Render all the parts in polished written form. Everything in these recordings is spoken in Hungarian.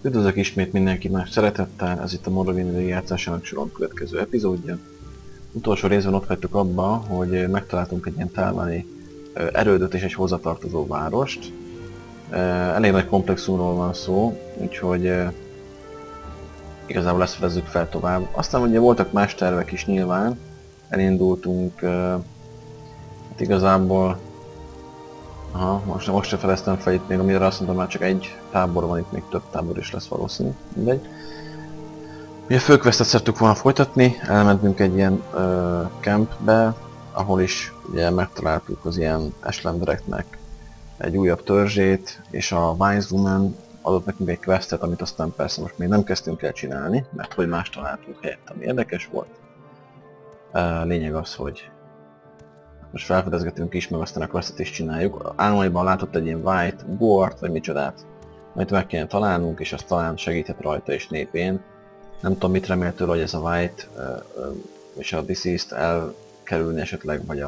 Üdvözlök ismét mindenki más szeretettel, ez itt a Morrowind végigjátszásának soron következő epizódja. Utolsó részben ott hagytuk abba, hogy megtaláltunk egy ilyen tálmani erődöt és egy hozzatartozó várost. Elég nagy komplexumról van szó, úgyhogy igazából ezt fedezzük fel tovább. Aztán ugye voltak más tervek is nyilván, elindultunk, hát igazából most se fedeztem fel itt még, amire azt mondtam, már csak egy tábor van, itt még több tábor is lesz valószínű, mindegy. Ugye fölquestet szerettük volna folytatni, elmentünk egy ilyen campbe, ahol is ugye megtaláltuk az ilyen eslendereknek egy újabb törzsét, és a Wise Woman adott nekünk egy questet, amit aztán persze most még nem kezdtünk el csinálni, mert hogy más találtunk helyett, ami érdekes volt. Lényeg az, hogy most felfedezgetünk is, meg aztán a questet is csináljuk. Álmaiban látott egy ilyen white board, vagy micsodát, amit meg kéne találnunk, és azt talán segíthet rajta és népén. Nem tudom, mit remél tőle, hogy ez a white és a deceased elkerülni esetleg, vagy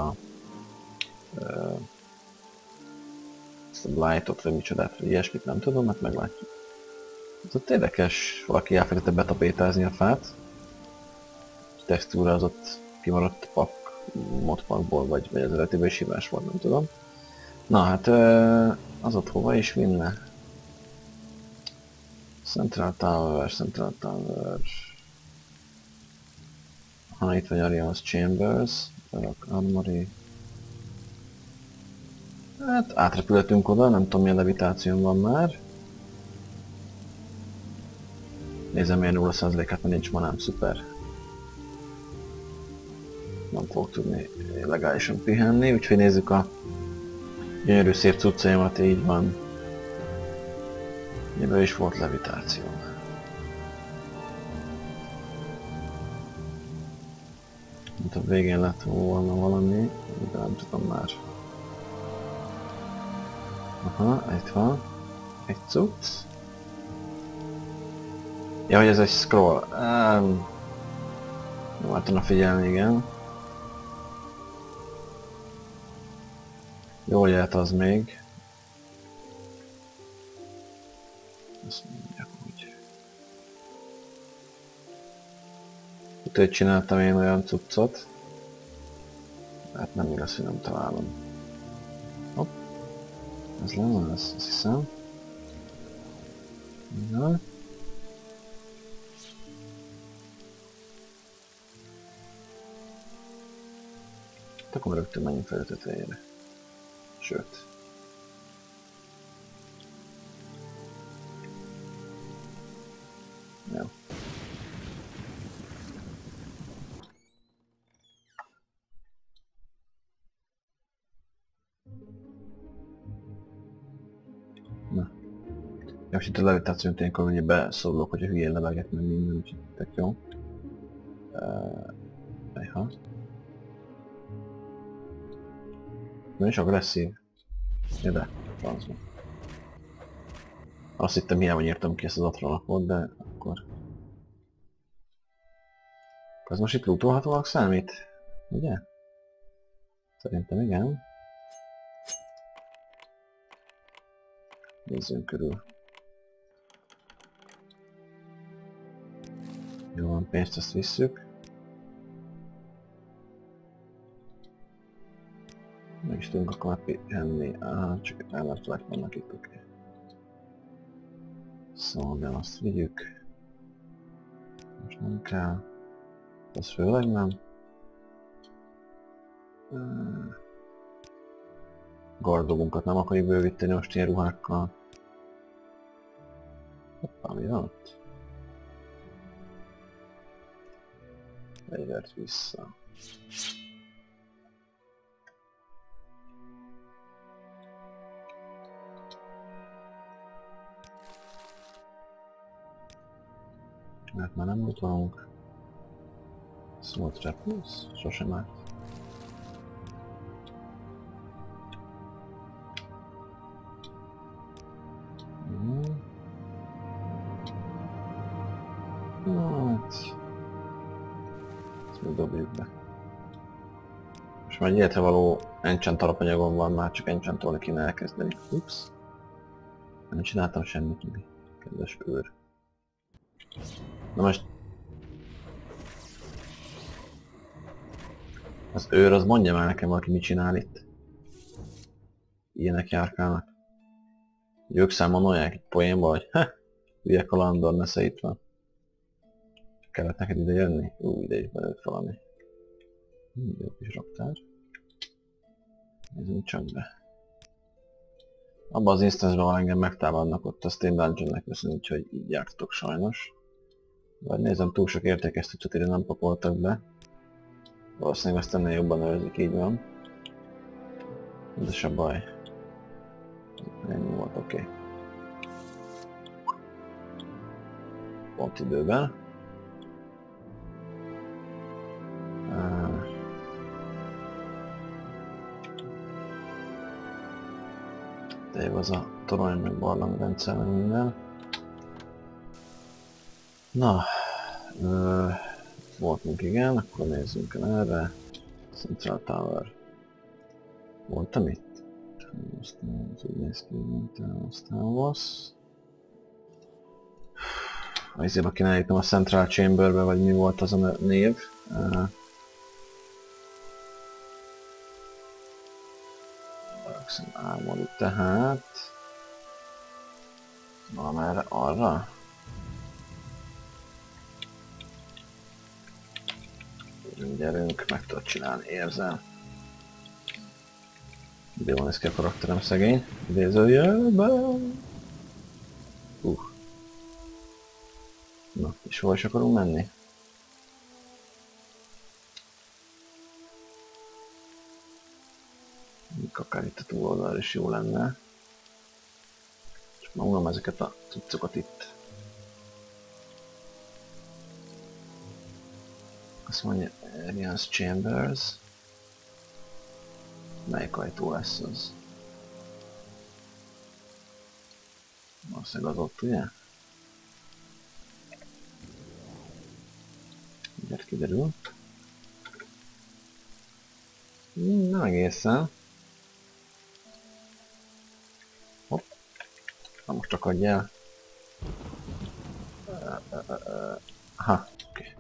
ezt a blightot, vagy micsodát, vagy ilyesmit nem tudom, hát meglátjuk. Ez ott érdekes, valaki elfelejtette betapétázni a fát. A textúra az ott kimaradt modpackból, vagy az eredetében is hibás volt, nem tudom. Na hát, az ott hova is vinne? Central Tower. Ha itt vagy Arian's Chambers, Rock Armory. Hát átrepülhetünk oda, nem tudom milyen levitáción van már. Nézem milyen 0%-át, mert nincs manám, szuper. Nem fogok tudni legálisan pihenni, úgyhogy nézzük a gyönyörű szép cuccaimat, így van. Miből is volt levitáció. Mint a végén lett volna valami, de nem tudom már. Aha, itt van. Egy cucc. Ja, hogy ez egy scroll. Nem tudna figyelni, igen. Jól járt az még. Azt mondják úgy. Úgyhogy csináltam én olyan cuccot. Hát nem igaz, hogy nem találom. Hopp. Ez lenne ez, azt hiszem. Ja. Akkor rögtön menjünk fel a tetejére. Sőt. Jó. Na. Most itt a levitációt ilyenkor ugye beszólok, hogy a hülyén levelget meg minden, úgyhogy tök jó. Ejha. Nem is agresszív. Ide, francba. Azt hittem hiába nyírtam ki ezt az atronakot, de akkor... Ez most itt lootolhatóak számít? Ugye? Szerintem igen. Nézzünk körül. Jó van, pénzt ezt visszük. Meg is tudunk akkor már pihenni. Csak ellenfelek vannak itt, oké. Szóval azt vigyük. Most nem kell. Ez főleg nem. Gardogunkat nem akarjuk bővíteni most ilyen ruhákkal. Hoppá, mi van ott? Fegyvert vissza. Mert már nem utolunk. Small Trappers? Sosem árt. Hát... Ezt még dobjuk be. Most már egy ilyetre való enchant alapanyagom van, már csak enchantolni kéne elkezdeni. Ups. Nem csináltam semmit, kedves őr. Na most... Az őr, az mondja már nekem valaki mit csinál itt. Ilyenek járkálnak. Ők számolják egy poénba, hogy hülye kalandor, nesze itt van. Kellett neked ide jönni? Ide is belőtt valami. Jó kis raktár. Nézzünk csak be. Abban az instance-ben, ahol engem megtámadnak, ott azt én dungeonnek veszem, úgyhogy így jártatok sajnos. Vagy nézem, túl sok értékesztőt ide nem pakoltak be. Valószínűleg ezt ennél jobban őrzik, így van. De se baj. Ennyi volt, oké. Pont időben. De jó az a torony meg barlangrendszer meg minden. Na, voltunk igen, akkor nézzünk el erre. Central Tower. Voltam itt? Aztán az úgy néz ki, mint Elmosztávasz. Azért aki eljöttem a Central Chamberbe, vagy mi volt az a név. Álmodni tehát... Valamerre arra? Gyerünk, meg tudod csinálni, érzem. De jól néz ki a karakterem szegény. Idézőjelben. Na, és hol is akarunk menni? Akár itt a túloldal is jó lenne. Csak magam ezeket a cuccokat itt. Azt mondja, Arian's Chambers. Melyik ajtó lesz az? Valószínűleg az ott, ugye? Mindjárt kiderül. Nem egészen. Hopp. Na most csak adj el. Aha, oké.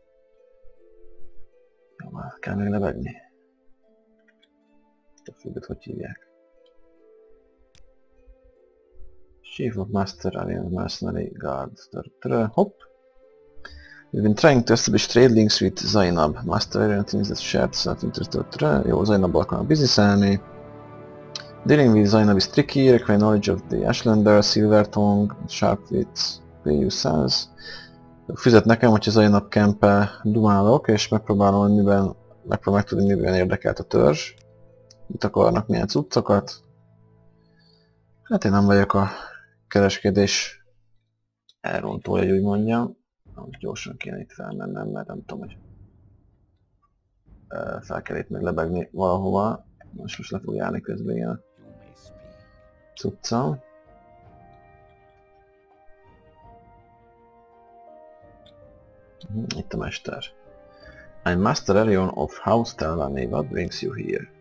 Jó, már kell még lebegni. A függöt hogy hívják? Chief of Master Alien Mercenary Guard. Hopp. We've been trying to establish trade links with Zainab. Master Alien teams that shared self-interest. Jó, Zainabbal kell bizniszelni. Dealing with Zainab is tricky, require knowledge of the Ashlander, Silvertongue, Sharpwits, PU 100. Fizet nekem, hogyha Zainab camp-e dumálok, és megpróbálom, hogy miben, megtudni, miben érdekelt a törzs. Itt akarnak milyen cuccokat. Hát én nem vagyok a kereskedés elrontója, hogy úgy mondjam. Most gyorsan kéne itt felmennem, mert nem tudom, hogy fel kell itt még lebegni valahova. Most le fog járni közben ilyen cucca. Itt a mester. I'm Master Arion of House Telvanni. What brings you here?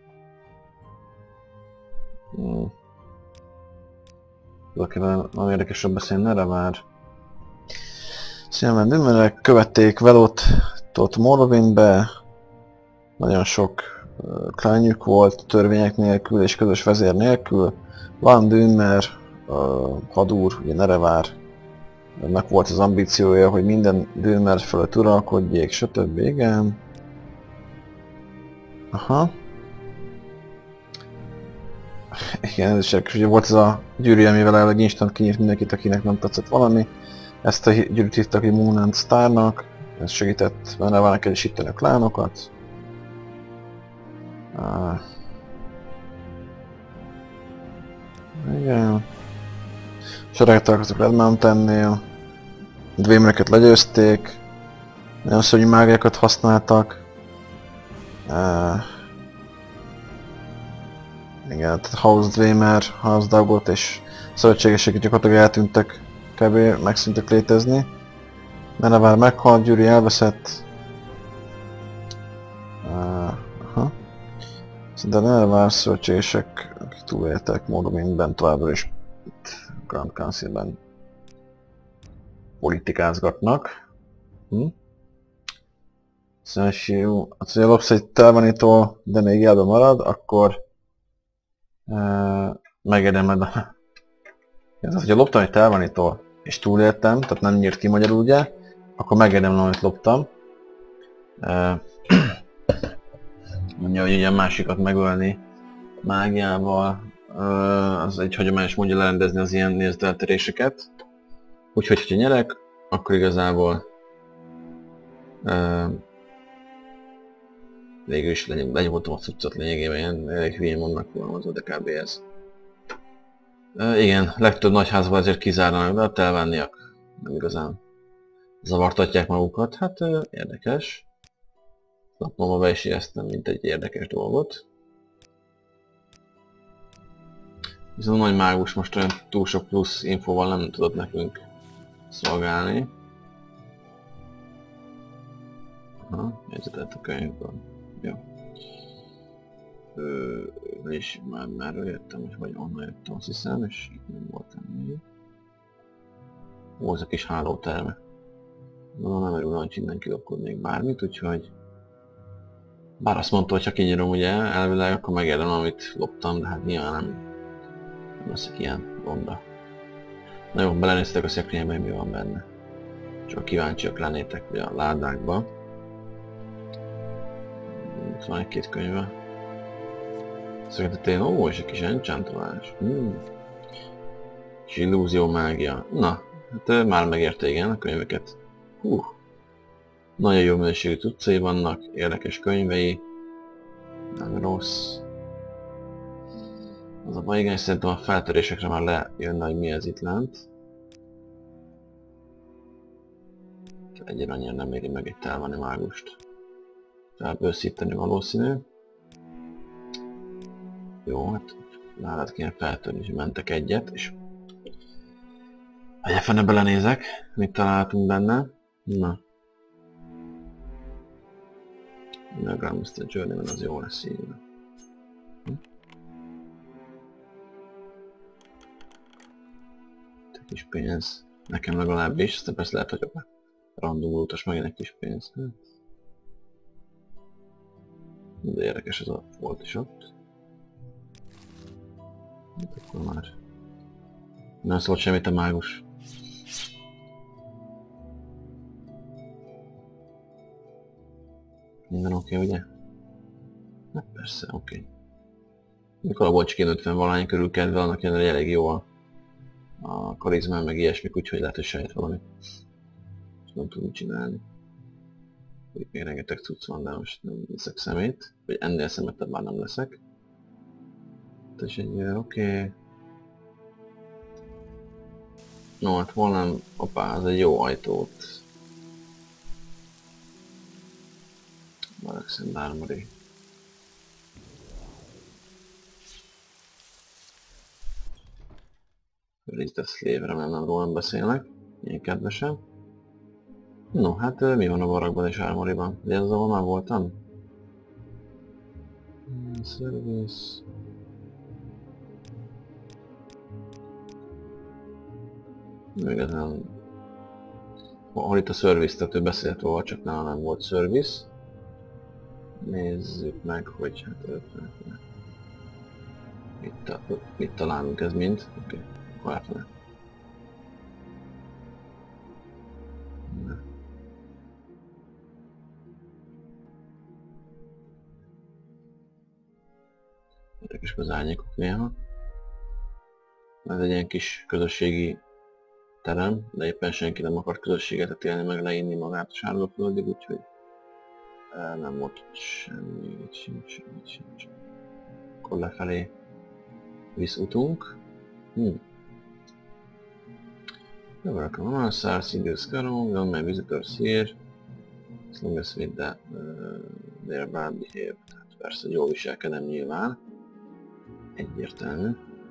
Valakivel nem érdekesebb beszélni, erre már. Szilmen Dümmerek követték Velot Morrowindbe. Nagyon sok klánjuk volt, törvények nélkül és közös vezér nélkül. Van Dümmer, hadúr, ugye Nerevár. Ennek volt az ambíciója, hogy minden Dümmer fölött uralkodjék, stb. Igen. Aha. Igen, ez is érdekes, ugye volt ez a gyűrű, amivel elég instant kinyírt mindenkit, akinek nem tetszett valami. Ezt a gyűrűt hívtak, hogy Moon and Starnak, ez segített Nerevának erősíteni a klánokat. Igen. Sorák találkoztak Red Mountainnél. Dwemereket legyőzték. Nagyon szörnyű mágiákat használtak. Igen, tehát House Dwemer, House Dagot és szövetségesek gyakorlatilag eltűntek, kb. Megszűntek létezni. Nenevár meghalt, Gyuri elveszett. De Nenevár szövetségesek, akik túléltek Morrowindben továbbra is itt Grand Councilben politikázgatnak. Szóval jó, hát ha lopsz egy Telvanitól, de még élve marad, akkor megérdemed a... Ez az, hogyha loptam egy Telvanitól, és túléltem, tehát nem nyírt ki magyarul ugye, akkor megérdemlem, amit loptam. Mondja, hogy ugye a másikat megölni mágiával, az egy hagyományos módja lerendezni az ilyen nézdeltéréseket. Úgyhogy, hogyha nyerek, akkor igazából végül is lenyomottam a cuccot lényegében, ilyen elég hülyén vannak fogalmazva, de kb. Ez. Igen, legtöbb nagyházban ezért kizárnak, de a telvániak nem igazán zavartatják magukat. Hát érdekes. Napomba be is éreztem, mint egy érdekes dolgot. Viszont a nagy mágus most olyan túl sok plusz infóval nem tudott nekünk szolgálni. Aha, jegyzetelt a könyvből. Jó. És már jöttem, vagy onnan jöttem, azt hiszem, és itt nem voltam még. Ó, ez a kis hálóterme. Mondom, nem örül, hogy innen kilopkodnék bármit, úgyhogy... Bár azt mondta, hogy ha kinyírom ugye elvileg, akkor megérdemlem, amit loptam, de hát nyilván nem leszek ilyen ronda. Na jó, belenéztek a szekrénybe, hogy mi van benne. Csak kíváncsiak lennétek ugye a ládákba. Itt van egy-két könyve. Szerintetén, és egy kis enchantolás. Kis illúzió mágia. Na, hát már megérte igen a könyveket. Nagyon jó minőségű cuccai vannak, érdekes könyvei. Nem rossz. Az a baj, igen, szerintem a feltörésekre már lejönne, hogy mi ez itt lent. Egyre annyira nem éri meg egy telvani mágust felbőszíteni valószínű. Jó, hát nálad kéne feltörni, hogy mentek egyet, és egyébként belenézek, mit találtunk benne. Na. A Grandmaster Journeyman az jó lesz így. Egy kis pénz. Nekem legalábbis, aztán persze lehet, hogy a random utas megint egy kis pénz. De érdekes ez a volt is ott. Hát akkor már nem szólt semmit a mágus. Minden oké, ugye? Hát persze, oké. Mikor volt csak én 50 valahány körül kedve, annak ellenére elég jó a karizmán meg ilyesmik, úgyhogy lehet, hogy sejt valami. Nem tudom csinálni. Még rengeteg cucc van, de most nem leszek szemét. Vagy ennél szemetebb már nem leszek. És egy oké. No, hát volna, opá, ez egy jó ajtót. Malaxen Armory. Reach the Slave, remélem nem rólam beszélnek. Ilyen kedvesen. No, hát mi van a barakban és Armoryban? Ugye ez az, ahol már voltam? Service... Még ezen... Hol itt a service, tehát ő beszélt róla, csak nálam nem volt service. Nézzük meg, hogy hát... Mit találunk ez mind? Oké, akkor átmenne. Érdekes az árnyékok néha. Ez egy ilyen kis közösségi terem, de éppen senki nem akart közösséget élni, meg leinni magát a Sárgaföldig, úgyhogy nem volt semmi, itt sincs. Akkor lefelé visz utunk. Welcome on Star Singles Caron, don't my visitors here. As long as with the their bad behave. Tehát persze jól viselkedem nyilván. Egyértelmű.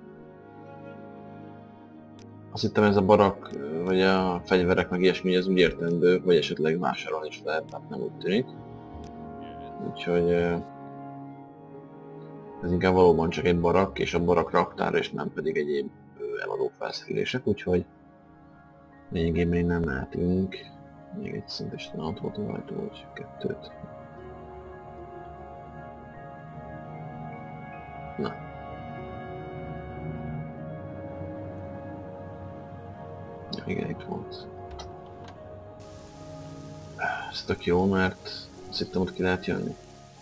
Azt hittem ez a barak, vagy a fegyverek meg ilyesmi, ez úgy értendő, vagy esetleg vásárolni is lehet, tehát nem úgy tűnik. Úgyhogy ez inkább valóban csak egy barak, és a barak raktár, és nem pedig egyéb eladó felszerelések, úgyhogy Lényegében innen mehetünk. Még egy szint is ott volt az ajtó, vagy kettőt. Na. Ja, igen, itt volt. Ez tök jó, mert azt hittem, ott ki lehet jönni.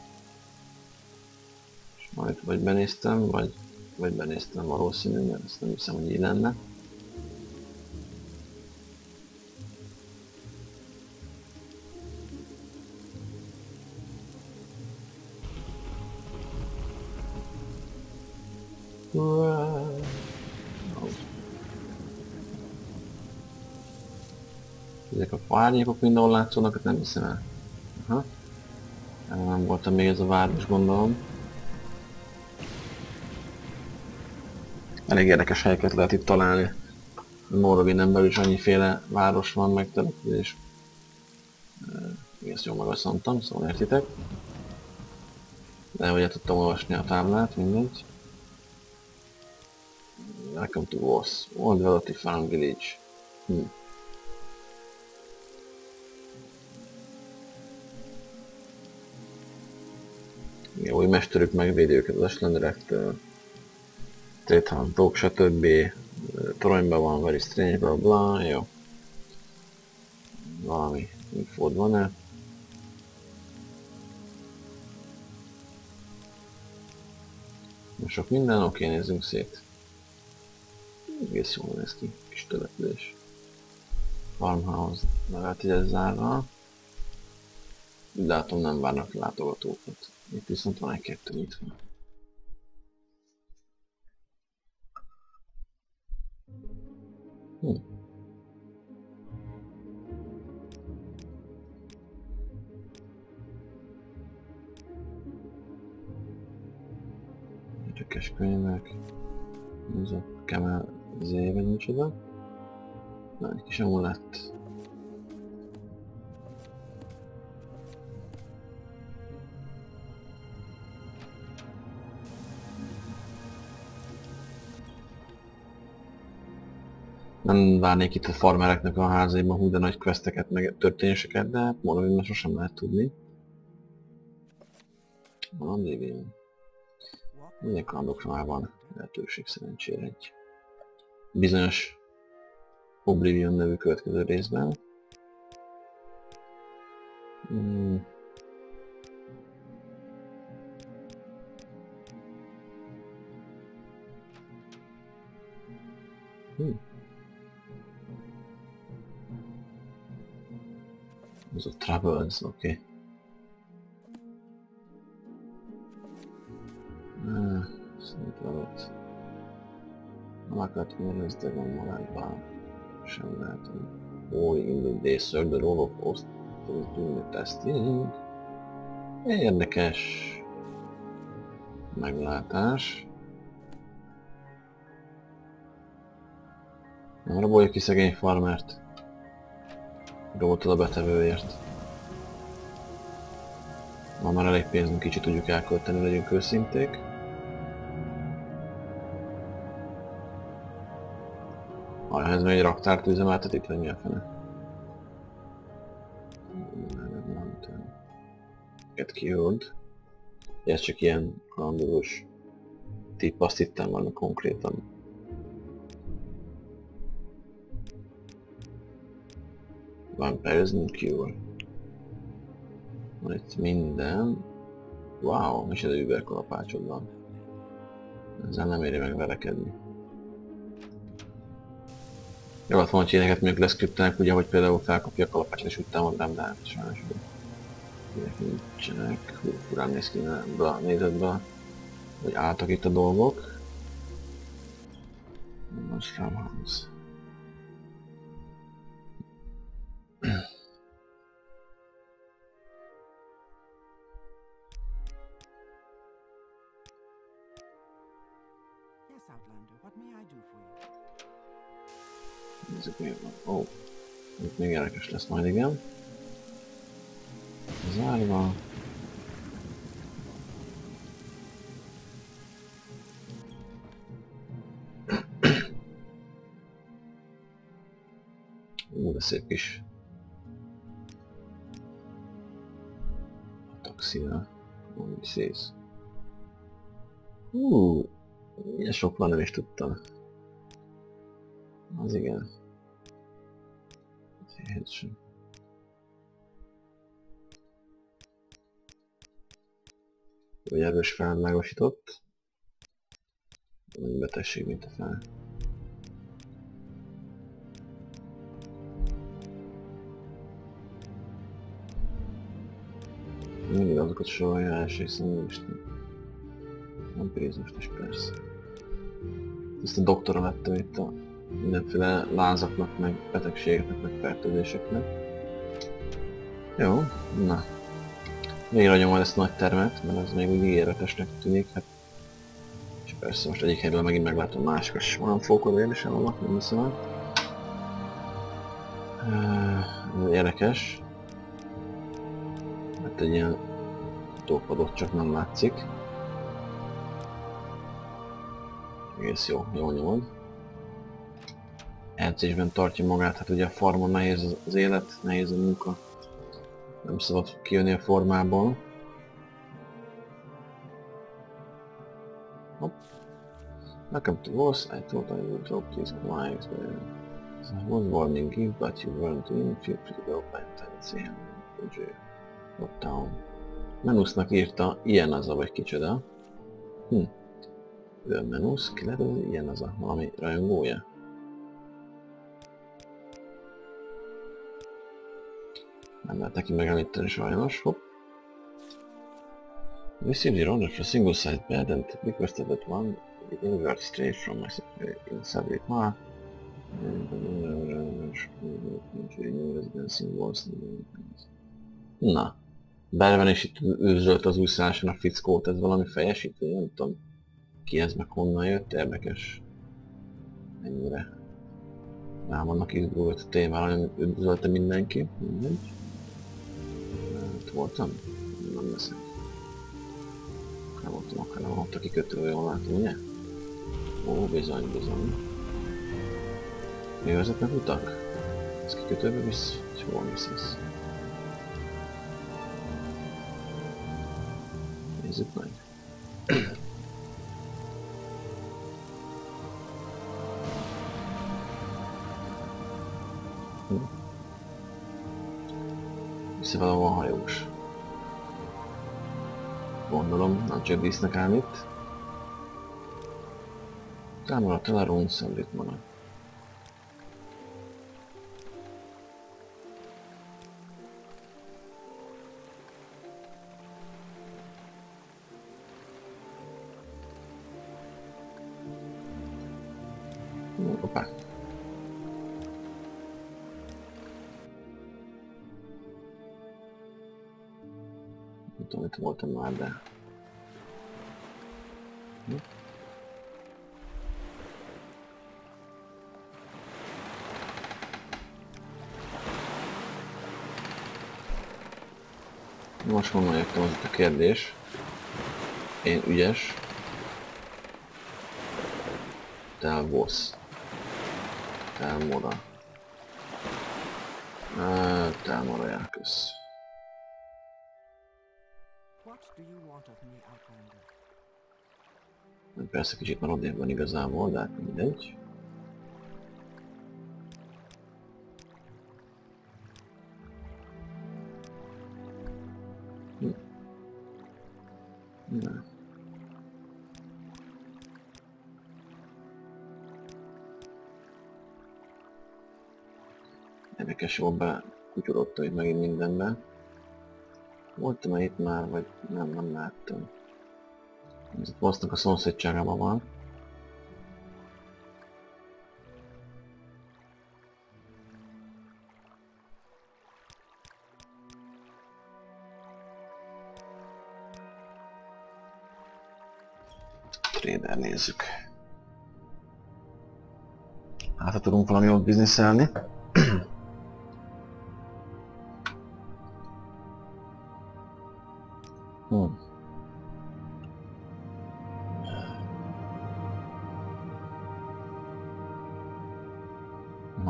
És majd vagy benéztem, vagy benéztem valószínű, mert ezt nem hiszem, hogy így lenne. Ezek a árnyékok mindenhol látszódnak, hát nem hiszem el. Aha. Nem voltam még ez a város, gondolom. Elég érdekes helyeket lehet itt találni. Morroginen belül is annyiféle város van, meg település. Egész jól magasszantam, szóval értitek. De ugye tudtam olvasni a táblát, mindegy. Welcome to Voss. Old Veloti Farm Village. Igen, új mesterük megvédi őket az Ashlanderektől. Trade-huntok, stb. Toronyban van, very strange, bla bla, jó. Valami infód van-e? Sok minden, oké, nézzünk szét. Egész jól néz ki, kis település. Farmhouse, legalább 10 zárva. Látom, nem várnak látogatókat. Itt viszont van egy-kettő nyitva. Érdekes könyvek. Ez a Kemel Z-ben micsoda. Na, egy kis amulett. Nem várnék itt a farmereknek a házaiban hú de nagy questeket, meg történéseket, de mondom, hogy már sosem lehet tudni. Van Vivian. Milyen kalandokra már van lehetőség szerencsére egy bizonyos Oblivion nevű következő részben. Ez a Troubles, oké. Szintvalót. Alakat mérezde van maradban. Sem látom. All in the day, sir, the role of host is doing the testing. Érdekes meglátás. Nem raboljuk ki szegény farmert. Dolgotod a betevőért. Ma már elég pénzünk, kicsit tudjuk elkölteni, legyünk őszinték. Ez még egy raktárt üzemeltet itt, vagy mi a fene? Get killed. Ez csak ilyen kalandozós tipp, azt hittem volna konkrétan. Vampirism Cure. Van itt minden. Wow, és ez egy überkalapácsod van. Ezzel nem éri meg velekedni. Javadt volna, hogy ilyeneket mondjuk leszkriptelnek, ugye, hogy például felkapja a kalapácsot és úgy támadnám, de hát sajnos ilyenek nincsenek. Hú, furán néz ki a nézetbe, hogy álltak itt a dolgok. Most Farmhouse. Nézzük mi van. Ó, itt még érdekes lesz majd, igen. Zárva. De szép is. Ataxia. Viszész. Ilyen sok van, nem is tudtam. Az igen. Vagy erős felmágosított. Nagy betegség, mint a fel. Mindig azokat sorolja első szemlőisten. Vampirizmust is persze. Ezt a doktora vettem itt a mindenféle lázaknak, meg betegségeknek, meg fertőzéseknek. Jó, na. Végre adjam majd ezt a nagy termet, mert ez még úgy ígéretesnek tűnik. Hát. És persze most egyik helyről megint meglátom másik, és olyan fókodó érdesen vannak, nem hiszem el. Érdekes. Mert egy ilyen tópadot csak nem látszik. Egész jó, jól nyomod. Edzésben tartja magát, hát ugye a farmon nehéz az élet, nehéz a munka. Nem szabad kijönni a formából. Hopp. Welcome to Voss, I thought I would drop these clients, but I was warning you, but you weren't in, feel free to go back and see him. What town? Menusznak írta, ilyen az a vagy kicsoda. Ő a Menusz, ki lehet, hogy ilyen az a valami rajongója. Nem lehet neki megemlíteni sajnos, hopp. Received your order for a single-side bed and requested that one be delivered straight from my in Sabrit Ma. Na. Belven is itt őzölt az úszáson a fickót, ez valami fejesítő, nem tudom. Ki ez, meg honnan jött, érdekes. Ennyire. Rá vannak izgulott a témára, nem üdvözölte mindenki, mindegy. Itt voltam? Nem leszek. Nem voltam akár, nem ott a kikötőről, jól látom, ugye? Ó, bizony, bizony. Mi vezetnek utak? Ez kikötőbe visz? És hol visz? Nézzük meg. Vissza valahol hajós. Gondolom, nem csak dísznek ám itt. Támaradt el a Ronszemrit magad. Hoppá. Nem tudom, itt voltam már, de... Most honnan jöttem, az itt a kérdés. Én ügyes. Te Voss. Te Mora. Te Mora járkösz. Persze kicsit már odébb van igazából, de hát mindegy. Na. Érdekes, jól bekutyurodtam itt megint mindenbe. Voltam-e itt már, vagy nem láttam. Ez itt Vossnak a szomszédságában van. Trader nézzük. Hát ha tudunk valami jót bizniszelni.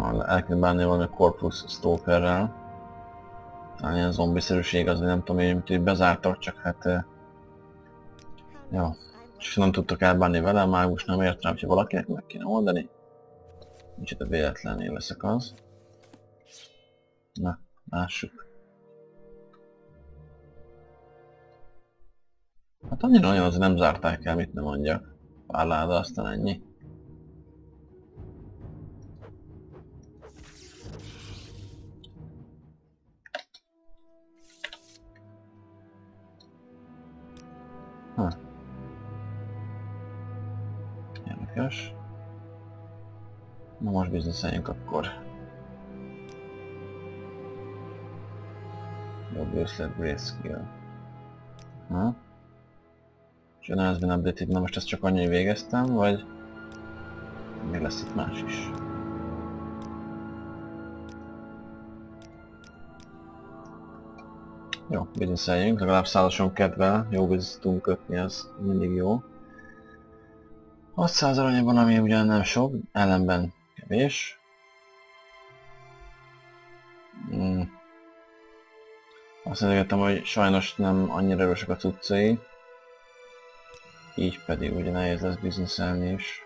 El kell bánni valami Corpus Stalkerrel. Talán ilyen zombiszerűség az, nem tudom én, hogy bezártak, csak hát... Jó. És nem tudtak elbánni vele, mágus nem ért rá, hogyha valakinek meg kéne oldani. Micsoda véletlenül leszek az. Na, lássuk. Hát annyira nagyon azért nem zárták el, mit nem mondjak. Pár láda, aztán ennyi. Érdekes. Na most bizniszeljünk akkor. Jobb őszlet, Grayscale. És jön az been updated, na most ezt csak annyi végeztem, vagy még lesz itt más is. Jó, bizniszeljünk, legalább százason kedvel, jó bizniszt tudunk kötni, ez mindig jó. 600 aranyban, ami ugyan nem sok, ellenben kevés. Azt mondtam, hogy sajnos nem annyira erősek a cuccai. Így pedig ugye nehéz lesz bizniszelni is.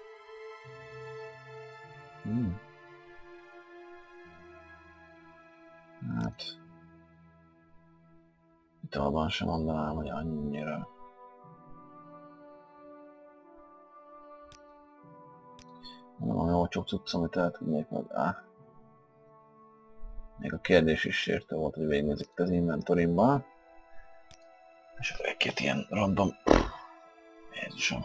Hát... Italban sem mondanám, hogy annyira. Mondom, ami olcsó cucc, amit el tudnék meg. Még a kérdés is sértő volt, hogy végignézik az inventorimban. És egy-két ilyen random... Jézusom.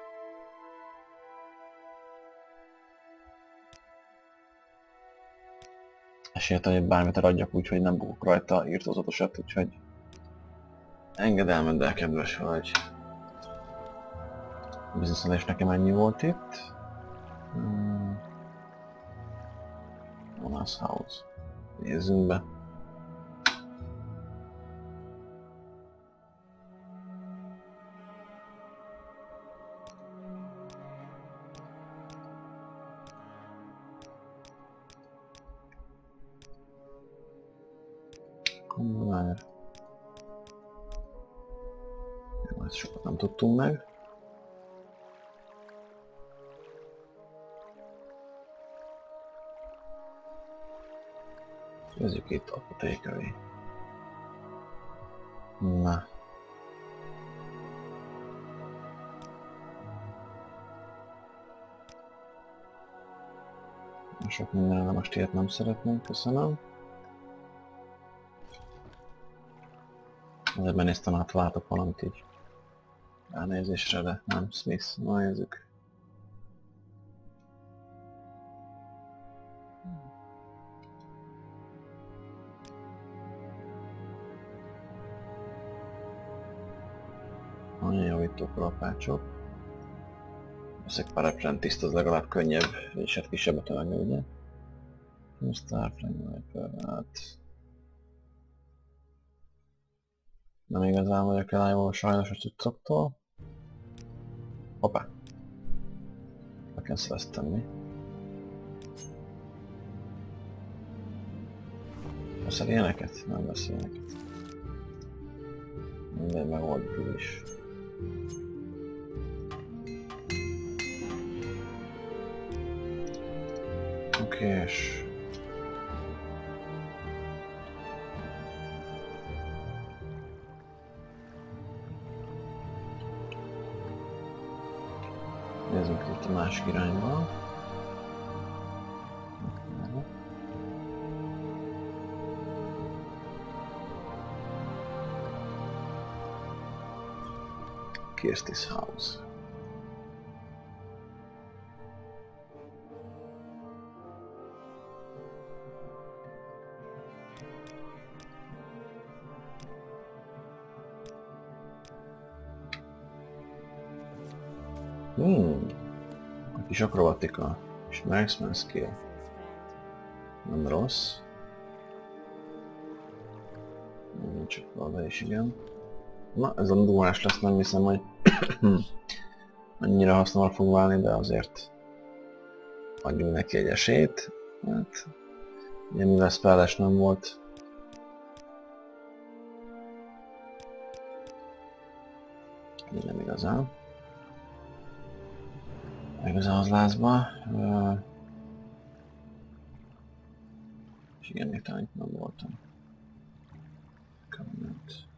Esélyt, hogy bármit eladjak úgy, hogy nem bukok rajta írtózatosat, úgyhogy... Engedelmed, de kedves vagy. A bizniszelés nekem ennyi volt itt. Jonas House. Nézzünk be. Kombinálj. Jó, ezt sokat nem tudtunk meg. Nézzük itt a takeaway. Na. Sok mindenre most ilyet nem szeretnénk, köszönöm. Ezért benéztem át, látok valamit így elnézésre, de nem Smith. Na nézzük. Nagyon javító kalapácsok. Veszek pár apprentice-t, az legalább könnyebb, és hát kisebb a tömege, ugye? Hát... Nem igazán vagyok elájulva sajnos a cuccoktól. Hoppá! Be kell ezt tenni. Veszel ilyeneket? Nem vesz ilyeneket. Mindegy, megoldjuk is. Oké, és... Nézzük itt a másik irányba. Kirsty's house. A kis akrobatika és marksman skill. Nem rossz. Csak oda is igen. Na, ez a duhás lesz, nem hiszem, hogy annyira használva fog válni, de azért adjunk neki egy esélyt. Hát... Ilyen mivel spell-es nem volt. Nem igazán. Igazán az lázba. És igen, még talán itt nem voltam. Covenant.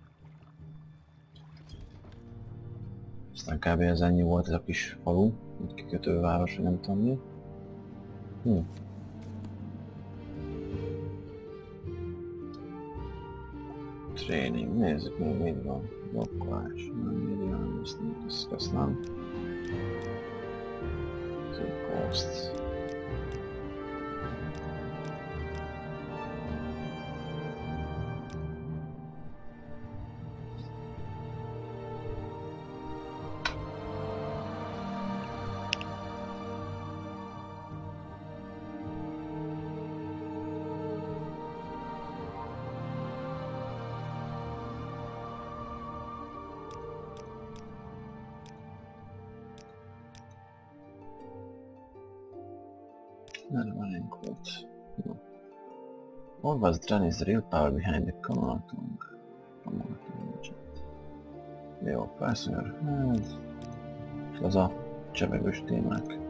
Aztán kb. Ez ennyi volt, ez a kis falu, egy kikötőváros, vagy nem tudom mi. Training, nézzük még mit van. Blokkolás, nem médián, ezt köszönöm. Cost. Where running quote. No. What was Drani's real power behind the Commonwealth? Jó, persze, és az a csevegős témák.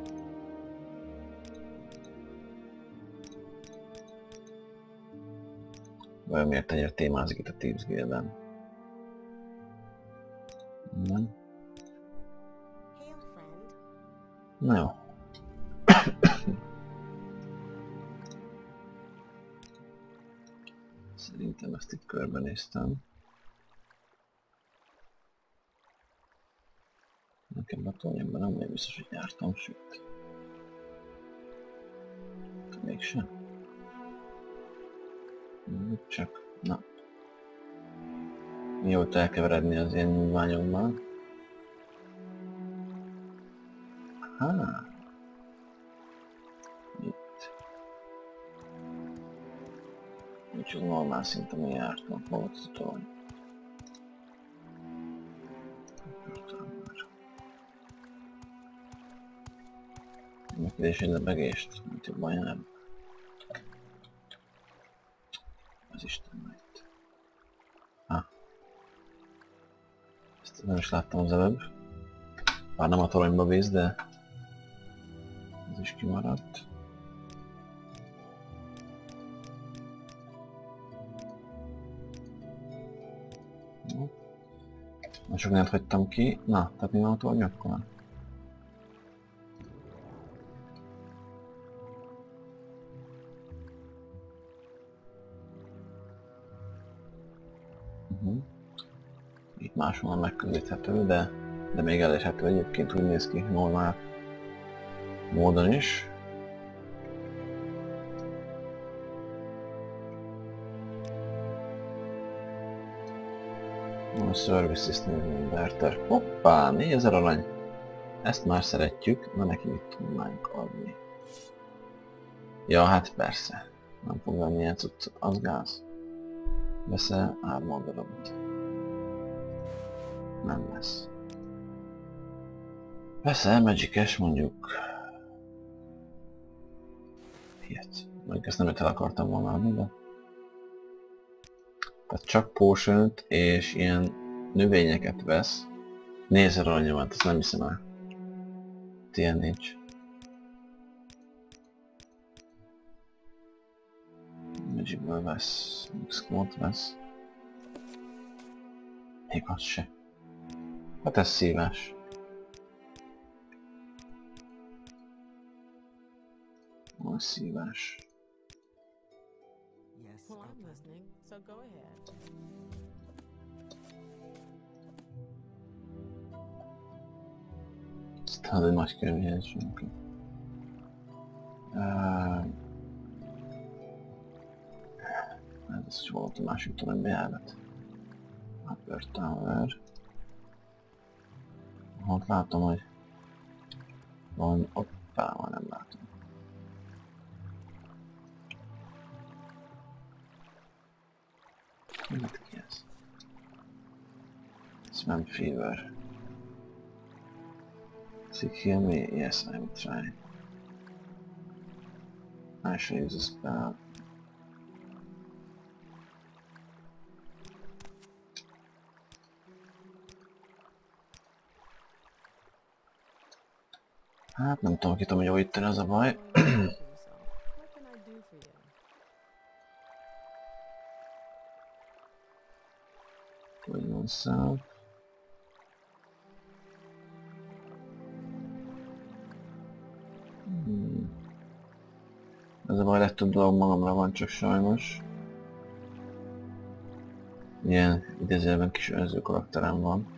Vajon miért ennyire témázik itt a Thieves Guild-ben? Nem. Na jó. Szerintem ezt itt körbenéztem. Nekem a Tonyemben nem olyan biztos, hogy jártam, sőt. Mégsem. Csak, na. Mióta elkeveredni az én nyúlványommal. Há. Itt. Úgyhogy normál szinten én jártam, volt az a torony. Megkérdés egy lebegést, mint jobban jár. Az Isten majd. Ezt nem is láttam az előbb. Bár nem a toronyba víz, de ez is kimaradt. Na, sok mindent hagytam ki. Na, tehát mi van a tornyokkal? Itt máshol megközelíthető, de még elérhető egyébként, úgy néz ki normál módon is. A Service System Inverter. Hoppá, 4000 arany! Ezt már szeretjük, na neki mit tudnánk adni? Ja, hát persze. Nem fog venni ilyen cuccot, az gáz. Veszel Armor darabot. Nem lesz. Veszel Magic-es mondjuk. Ilyet. Mondjuk ezt nem el akartam volna adni, de... Tehát csak potion-t és ilyen növényeket vesz. 4000 aranyomat, ezt nem hiszem el. Ilyen nincs. Magicből vesz, X-mót vesz. Még az se. Hát ez szívás. Az szívás. Well, I'm listening, so go ahead. Aztán egy nagy könyvjegyzsünk. Ez is volt a másik torony bejárat. Upper Tower. Hát látom, hogy van oppá, már nem látom. Mit ki ez? Swamp Fever. Seek heal me? Yes, I will try. I shall use a spell. Hát nem tudom, ki tudom javítani, az a baj. What can I do for you? Poison self. Ez a baj, legtöbb dolog magamra van, csak sajnos. Ilyen idézőjelben kis önző karakterem van.